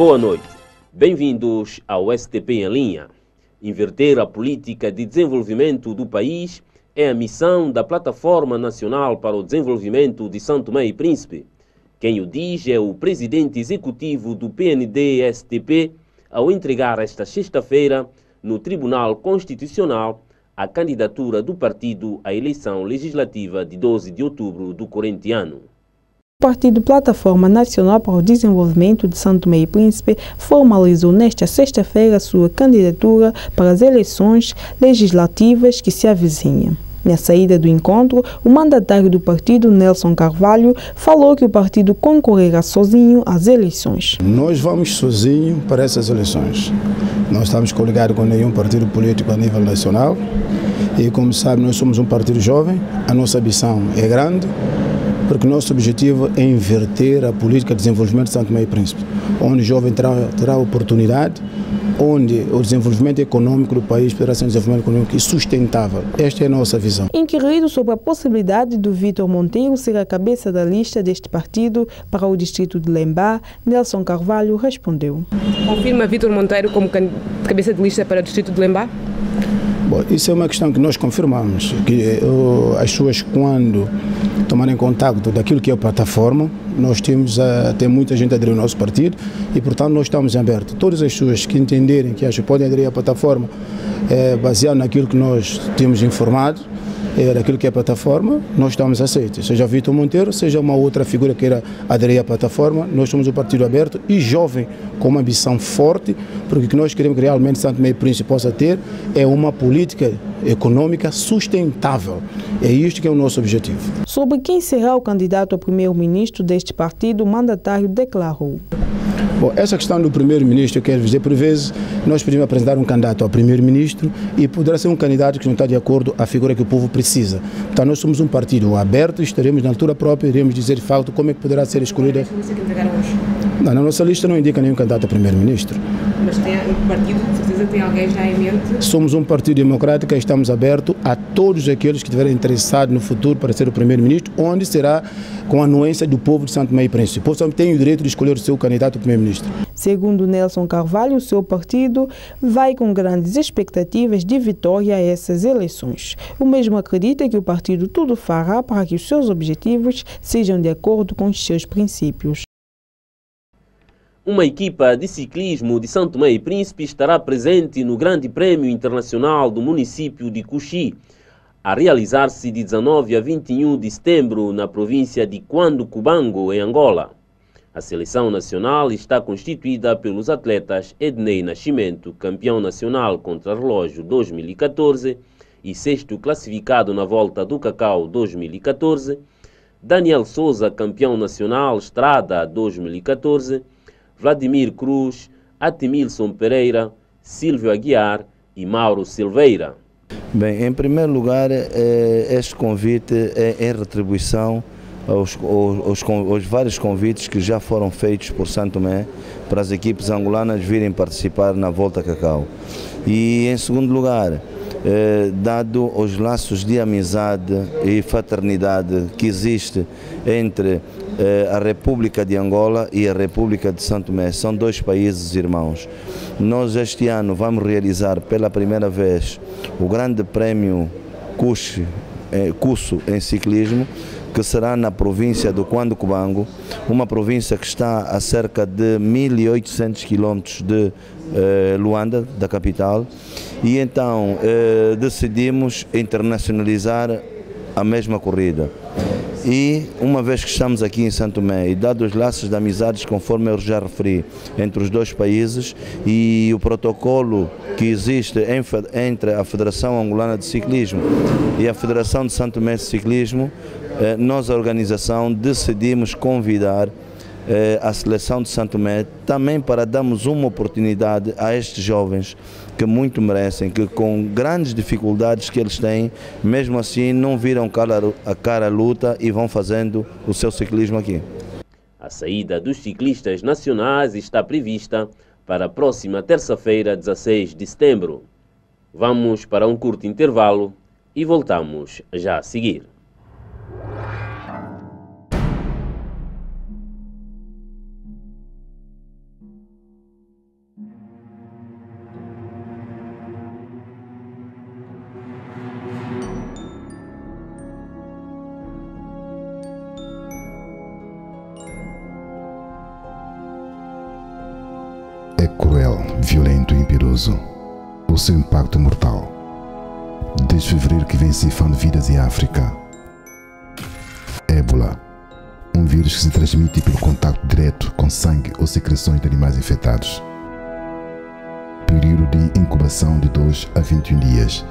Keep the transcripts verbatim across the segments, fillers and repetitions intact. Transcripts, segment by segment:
Boa noite. Bem-vindos ao S T P em linha. Inverter a política de desenvolvimento do país é a missão da Plataforma Nacional para o Desenvolvimento de São Tomé e Príncipe. Quem o diz é o presidente executivo do P N D S T P, ao entregar esta sexta-feira, no Tribunal Constitucional, a candidatura do partido à eleição legislativa de doze de outubro do corrente ano. O Partido Plataforma Nacional para o Desenvolvimento de São Tomé e Príncipe formalizou nesta sexta-feira sua candidatura para as eleições legislativas que se avizinham. Na saída do encontro, o mandatário do partido, Nelson Carvalho, falou que o partido concorrerá sozinho às eleições. Nós vamos sozinho para essas eleições. Não estamos coligados com nenhum partido político a nível nacional e, como sabe, nós somos um partido jovem, a nossa ambição é grande, porque nosso objetivo é inverter a política de desenvolvimento de São Tomé e Príncipe, onde o jovem terá, terá oportunidade, onde o desenvolvimento econômico do país poderá ser um desenvolvimento econômico e sustentável. Esta é a nossa visão. Inquirido sobre a possibilidade do Vítor Monteiro ser a cabeça da lista deste partido para o distrito de Lembá, Nelson Carvalho respondeu. Confirma Vítor Monteiro como cabeça de lista para o distrito de Lembá? Bom, isso é uma questão que nós confirmamos, que uh, as pessoas, quando tomarem contato daquilo que é a plataforma, nós temos uh, tem muita gente a aderir ao nosso partido e, portanto, nós estamos abertos. Todas as pessoas que entenderem que acham que podem aderir à plataforma, é, baseado naquilo que nós temos informado, é, daquilo que é a plataforma, nós estamos aceitos. Seja Vítor Monteiro, seja uma outra figura que queira aderir à plataforma, nós somos um partido aberto e jovem, com uma ambição forte, porque o que nós queremos que realmente São Tomé e Príncipe possa ter é uma política econômica sustentável. É isto que é o nosso objetivo. Sobre quem será o candidato a primeiro-ministro deste partido, o mandatário declarou. Bom, essa questão do primeiro-ministro, eu quero dizer, por vezes, nós podemos apresentar um candidato ao primeiro-ministro e poderá ser um candidato que não está de acordo com a figura que o povo precisa. Então, nós somos um partido aberto e estaremos na altura própria, iremos dizer de facto como é que poderá ser escolhida. Não, na nossa lista não indica nenhum candidato a primeiro-ministro. Mas tem, o partido, de certeza, tem alguém já em mente? Somos um partido democrático e estamos abertos a todos aqueles que estiverem interessados no futuro para ser o primeiro-ministro, onde será com a anuência do povo de São Tomé e Príncipe. O povo tem o direito de escolher o seu candidato a primeiro-ministro. Segundo Nelson Carvalho, o seu partido vai com grandes expectativas de vitória a essas eleições. O mesmo acredita que o partido tudo fará para que os seus objetivos sejam de acordo com os seus princípios. Uma equipa de ciclismo de São Tomé e Príncipe estará presente no Grande Prémio Internacional do município de Cuxi, a realizar-se de dezanove a vinte e um de setembro na província de Cuando-Cubango, em Angola. A seleção nacional está constituída pelos atletas Ednei Nascimento, campeão nacional contra-relógio dois mil e catorze e sexto classificado na Volta do Cacau dois mil e catorze, Daniel Souza, campeão nacional Estrada dois mil e catorze, Vladimir Cruz, Atimilson Pereira, Silvio Aguiar e Mauro Silveira. Bem, em primeiro lugar, este convite é em retribuição aos, aos, aos vários convites que já foram feitos por São Tomé para as equipes angolanas virem participar na Volta Cacau. E em segundo lugar, eh, dado os laços de amizade e fraternidade que existe entre eh, a República de Angola e a República de São Tomé, são dois países irmãos. Nós este ano vamos realizar pela primeira vez o Grande Prémio Cuxi, eh, Cusso em ciclismo, que será na província do Cuando-Cubango, uma província que está a cerca de mil e oitocentos quilômetros de eh, Luanda, da capital, e então eh, decidimos internacionalizar a mesma corrida. E uma vez que estamos aqui em São Tomé e dados os laços de amizades, conforme eu já referi, entre os dois países e o protocolo que existe entre a Federação Angolana de Ciclismo e a Federação de São Tomé de Ciclismo, nós, a organização, decidimos convidar eh, a seleção de São Tomé também para darmos uma oportunidade a estes jovens que muito merecem, que com grandes dificuldades que eles têm, mesmo assim não viram a cara à luta e vão fazendo o seu ciclismo aqui. A saída dos ciclistas nacionais está prevista para a próxima terça-feira, dezasseis de setembro. Vamos para um curto intervalo e voltamos já a seguir. violento e imperoso, o seu impacto mortal. Desde fevereiro que vem ceifando vidas em África. Ébola, um vírus que se transmite pelo contato direto com sangue ou secreções de animais infectados. Período de incubação de dois a vinte e um dias.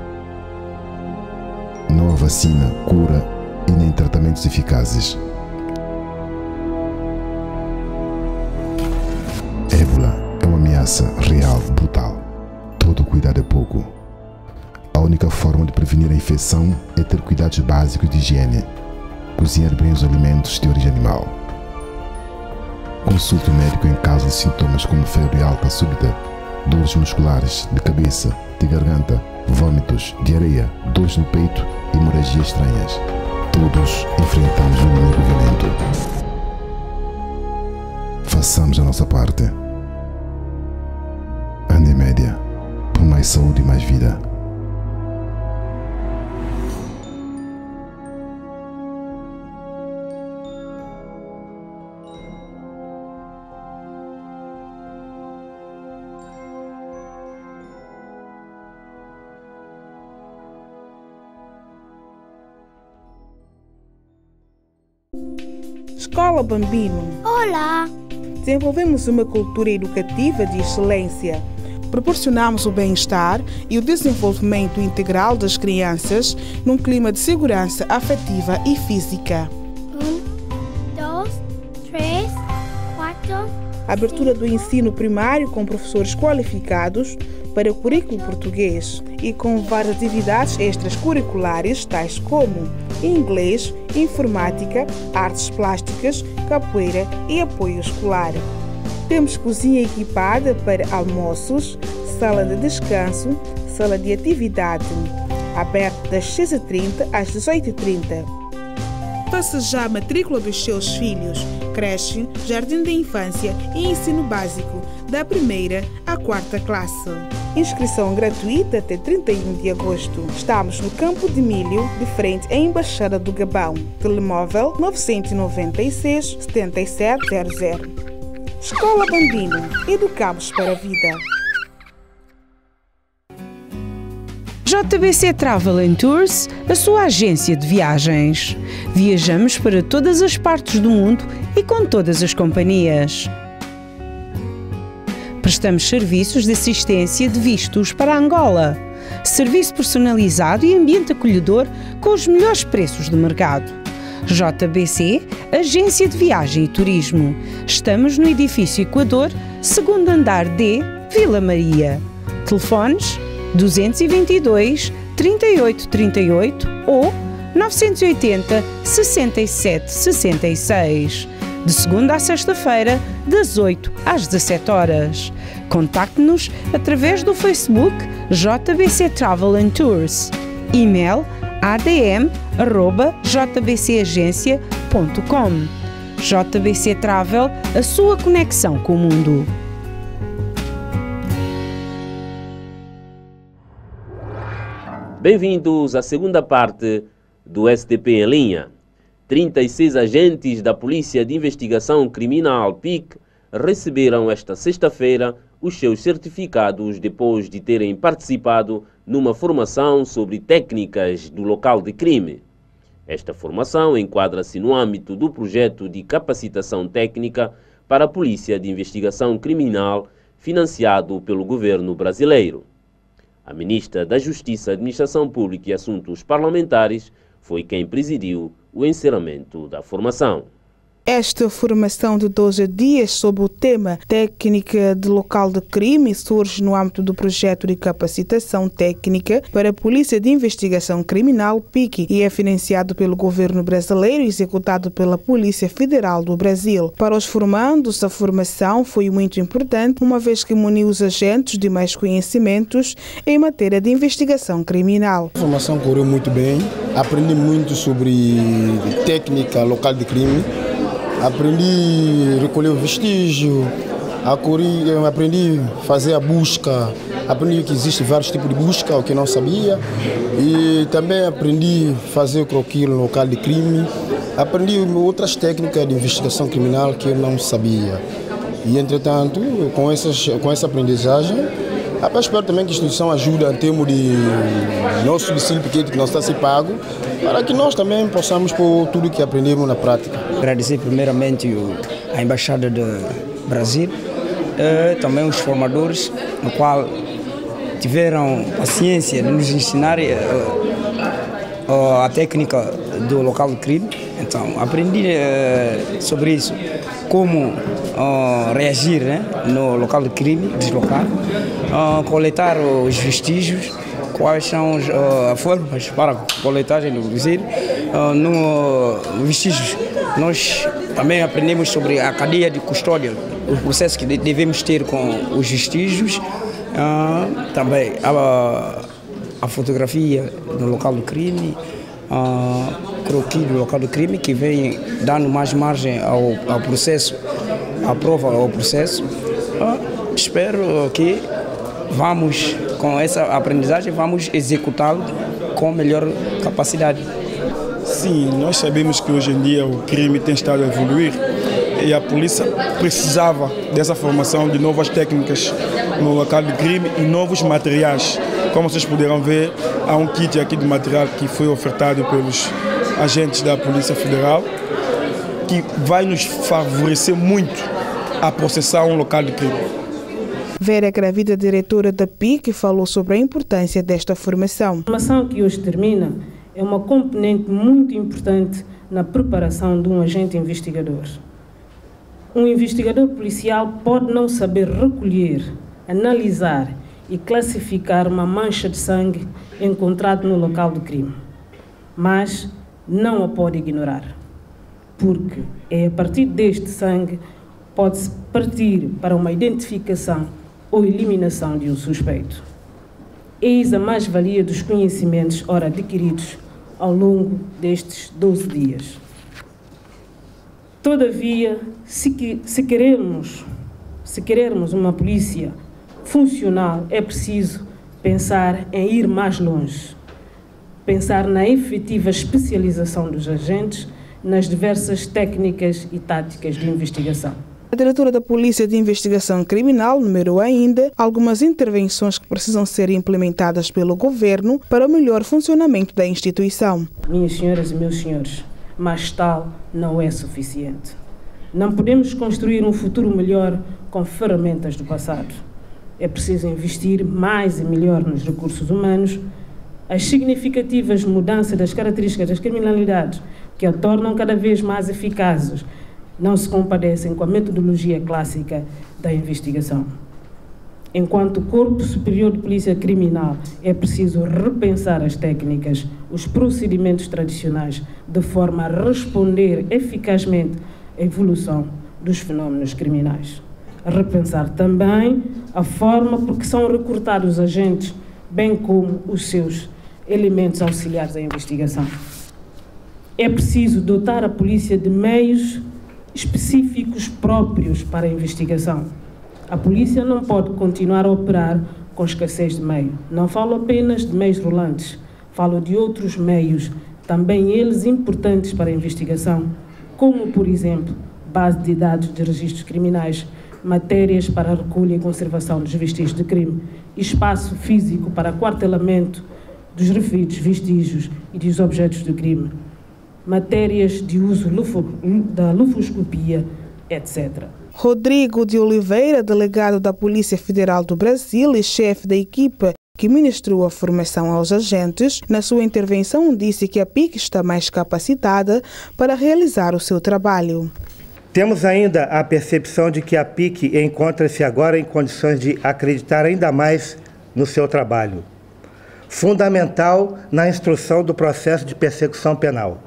Não há vacina, cura e nem tratamentos eficazes. Ébola é uma ameaça real, brutal. Todo cuidado é pouco. A única forma de prevenir a infecção é ter cuidados básicos de higiene. Cozinhar bem os alimentos de origem animal. Consulte o médico em caso de sintomas como febre alta súbita, dores musculares, de cabeça, de garganta, vômitos, diarreia, dores no peito e hemorragias estranhas. Todos enfrentamos um inimigo violento. Façamos a nossa parte. Ande em média, por mais saúde e mais vida. Escola Bambino. Olá! Desenvolvemos uma cultura educativa de excelência. Proporcionamos o bem-estar e o desenvolvimento integral das crianças num clima de segurança afetiva e física. Um, dois, três, quatro. Abertura do ensino primário com professores qualificados para o currículo português e com várias atividades extracurriculares tais como inglês, informática, artes plásticas, capoeira e apoio escolar. Temos cozinha equipada para almoços, sala de descanso, sala de atividade, aberto das seis e trinta às dezoito e trinta. Faça já a matrícula dos seus filhos, creche, jardim de infância e ensino básico, da primeira à quarta classe. Inscrição gratuita até trinta e um de agosto. Estamos no Campo de Milho, de frente à Embaixada do Gabão. Telemóvel nove nove seis, sete sete zero zero. Escola Bambino. Educamos para a vida. J B C Travel and Tours, a sua agência de viagens. Viajamos para todas as partes do mundo e com todas as companhias. Prestamos serviços de assistência de vistos para Angola. Serviço personalizado e ambiente acolhedor com os melhores preços do mercado. J B C, Agência de Viagem e Turismo. Estamos no edifício Equador, segundo andar D, Vila Maria. Telefones duzentos e vinte e dois, trinta e oito trinta e oito ou novecentos e oitenta, sessenta e sete sessenta e seis. De segunda a sexta-feira, das oito às dezassete horas. Contacte-nos através do Facebook J B C Travel and Tours. E-mail a d m arroba j b c agência ponto com. J B C Travel, a sua conexão com o mundo. Bem-vindos à segunda parte do S T P em linha. trinta e seis agentes da Polícia de Investigação Criminal P I C receberam esta sexta-feira os seus certificados depois de terem participado numa formação sobre técnicas do local de crime. Esta formação enquadra-se no âmbito do projeto de capacitação técnica para a Polícia de Investigação Criminal financiado pelo governo brasileiro. A ministra da Justiça, Administração Pública e Assuntos Parlamentares foi quem presidiu o encerramento da formação. Esta formação de doze dias sob o tema Técnica de Local de Crime surge no âmbito do projeto de capacitação técnica para a Polícia de Investigação Criminal P I C e é financiado pelo governo brasileiro e executado pela Polícia Federal do Brasil. Para os formandos, a formação foi muito importante, uma vez que muniu os agentes de mais conhecimentos em matéria de investigação criminal. A formação correu muito bem, aprendi muito sobre técnica local de crime. Aprendi a recolher o vestígio, aprendi a fazer a busca, aprendi que existem vários tipos de busca, o que não sabia, e também aprendi a fazer o croquis no local de crime, aprendi outras técnicas de investigação criminal que eu não sabia. E, entretanto, com, essas, com essa aprendizagem, eu espero também que a instituição ajude em termos de nosso subsídio pequeno que não está a ser pago, para que nós também possamos pôr tudo o que aprendemos na prática. Agradecer primeiramente a Embaixada do Brasil, e também os formadores, no qual tiveram paciência de nos ensinar a técnica do local de crime. Então, aprendi sobre isso, como reagir, né, no local de crime, deslocar, coletar os vestígios, quais são as formas para a coletagem do vestígio. No vestígios, nós também aprendemos sobre a cadeia de custódia, os processos que devemos ter com os vestígios, também a, a fotografia no local do crime, a croquis do local do crime, que vem dando mais margem ao, ao processo, à prova ao processo. Espero que vamos, com essa aprendizagem, vamos executá-lo com melhor capacidade. Sim, nós sabemos que hoje em dia o crime tem estado a evoluir e a polícia precisava dessa formação de novas técnicas no local de crime e novos materiais. Como vocês puderam ver, há um kit aqui de material que foi ofertado pelos agentes da Polícia Federal, que vai nos favorecer muito a processar um local de crime. Vera Gravida, diretora da P I C, falou sobre a importância desta formação. A formação que hoje termina é uma componente muito importante na preparação de um agente investigador. Um investigador policial pode não saber recolher, analisar e classificar uma mancha de sangue encontrada no local do crime, mas não a pode ignorar, porque é a partir deste sangue pode-se partir para uma identificação ou eliminação de um suspeito. Eis a mais-valia dos conhecimentos ora adquiridos ao longo destes doze dias. Todavia, se, que, se, queremos, se querermos uma polícia funcional, é preciso pensar em ir mais longe, pensar na efetiva especialização dos agentes nas diversas técnicas e táticas de investigação. A diretora da Polícia de Investigação Criminal numerou ainda algumas intervenções que precisam ser implementadas pelo governo para o melhor funcionamento da instituição. Minhas senhoras e meus senhores, mas tal não é suficiente. Não podemos construir um futuro melhor com ferramentas do passado. É preciso investir mais e melhor nos recursos humanos. As significativas mudanças das características das criminalidades, que a tornam cada vez mais eficazes, não se compadecem com a metodologia clássica da investigação. Enquanto Corpo Superior de Polícia Criminal, é preciso repensar as técnicas, os procedimentos tradicionais, de forma a responder eficazmente à evolução dos fenómenos criminais. A repensar também a forma por que são recrutados os agentes, bem como os seus elementos auxiliares à investigação. É preciso dotar a polícia de meios específicos próprios para a investigação. A polícia não pode continuar a operar com escassez de meio. Não falo apenas de meios rolantes, falo de outros meios, também eles importantes para a investigação, como, por exemplo, base de dados de registros criminais, matérias para a recolha e conservação dos vestígios de crime, espaço físico para quartelamento dos referidos vestígios e dos objetos do crime, matérias de uso da lufoscopia, etcétera. Rodrigo de Oliveira, delegado da Polícia Federal do Brasil e chefe da equipa que ministrou a formação aos agentes, na sua intervenção disse que a P I C está mais capacitada para realizar o seu trabalho. Temos ainda a percepção de que a P I C encontra-se agora em condições de acreditar ainda mais no seu trabalho, fundamental na instrução do processo de persecução penal.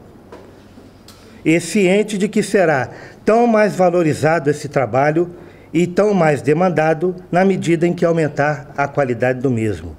E ciente de que será tão mais valorizado esse trabalho e tão mais demandado na medida em que aumentar a qualidade do mesmo.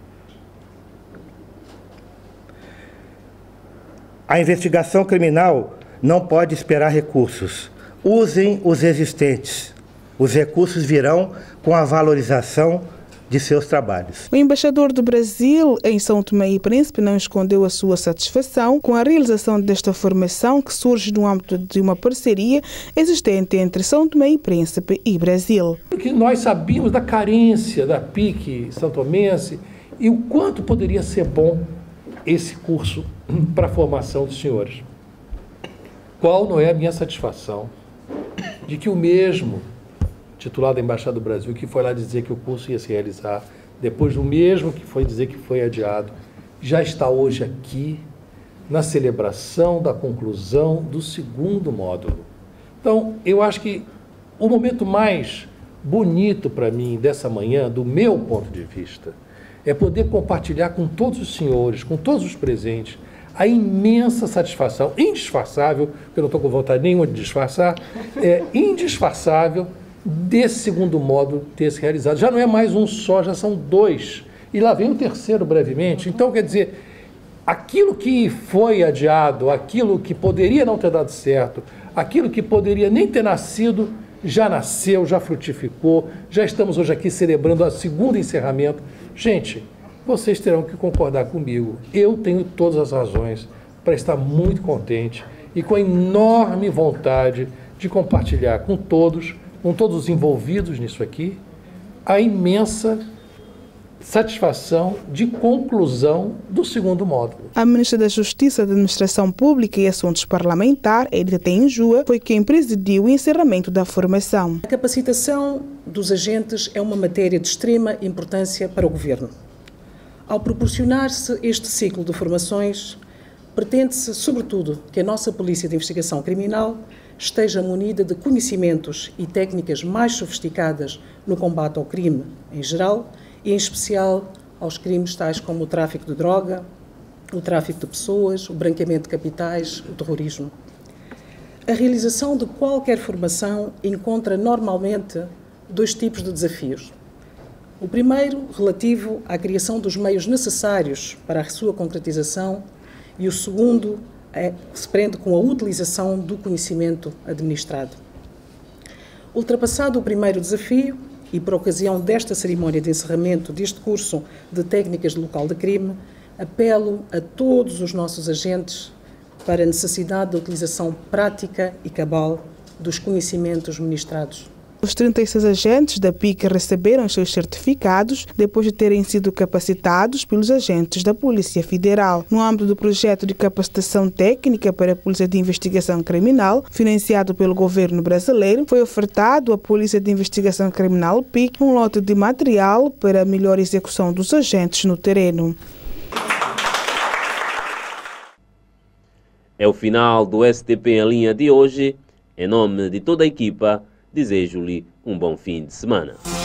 A investigação criminal não pode esperar recursos. Usem os existentes. Os recursos virão com a valorização de seus trabalhos. O embaixador do Brasil em São Tomé e Príncipe não escondeu a sua satisfação com a realização desta formação que surge no âmbito de uma parceria existente entre São Tomé e Príncipe e Brasil. Porque nós sabíamos da carência da P I C santomense e o quanto poderia ser bom esse curso para a formação dos senhores. Qual não é a minha satisfação de que o mesmo titular da Embaixada do Brasil, que foi lá dizer que o curso ia se realizar, depois do mesmo que foi dizer que foi adiado, já está hoje aqui na celebração da conclusão do segundo módulo. Então, eu acho que o momento mais bonito para mim dessa manhã, do meu ponto de vista, é poder compartilhar com todos os senhores, com todos os presentes, a imensa satisfação, indisfarçável, porque eu não estou com vontade nenhuma de disfarçar, é indisfarçável desse segundo módulo ter se realizado. Já não é mais um só, já são dois. E lá vem o terceiro brevemente. Então, quer dizer, aquilo que foi adiado, aquilo que poderia não ter dado certo, aquilo que poderia nem ter nascido, já nasceu, já frutificou, já estamos hoje aqui celebrando o segundo encerramento. Gente, vocês terão que concordar comigo. Eu tenho todas as razões para estar muito contente e com enorme vontade de compartilhar com todos, com todos os envolvidos nisso aqui, a imensa satisfação de conclusão do segundo módulo. A ministra da Justiça, da Administração Pública e Assuntos Parlamentares, Edita Tenjua, foi quem presidiu o encerramento da formação. A capacitação dos agentes é uma matéria de extrema importância para o Governo. Ao proporcionar-se este ciclo de formações, pretende-se, sobretudo, que a nossa Polícia de Investigação Criminal esteja munida de conhecimentos e técnicas mais sofisticadas no combate ao crime em geral e, em especial, aos crimes tais como o tráfico de droga, o tráfico de pessoas, o branqueamento de capitais, o terrorismo. A realização de qualquer formação encontra normalmente dois tipos de desafios. O primeiro, relativo à criação dos meios necessários para a sua concretização, e o segundo é, se prende com a utilização do conhecimento administrado. Ultrapassado o primeiro desafio, e por ocasião desta cerimónia de encerramento deste curso de técnicas de local de crime, apelo a todos os nossos agentes para a necessidade da utilização prática e cabal dos conhecimentos ministrados. Os trinta e seis agentes da P I C receberam os seus certificados depois de terem sido capacitados pelos agentes da Polícia Federal. No âmbito do projeto de capacitação técnica para a Polícia de Investigação Criminal, financiado pelo governo brasileiro, foi ofertado à Polícia de Investigação Criminal P I C um lote de material para a melhor execução dos agentes no terreno. É o final do S T P em linha de hoje. Em nome de toda a equipa, desejo-lhe um bom fim de semana.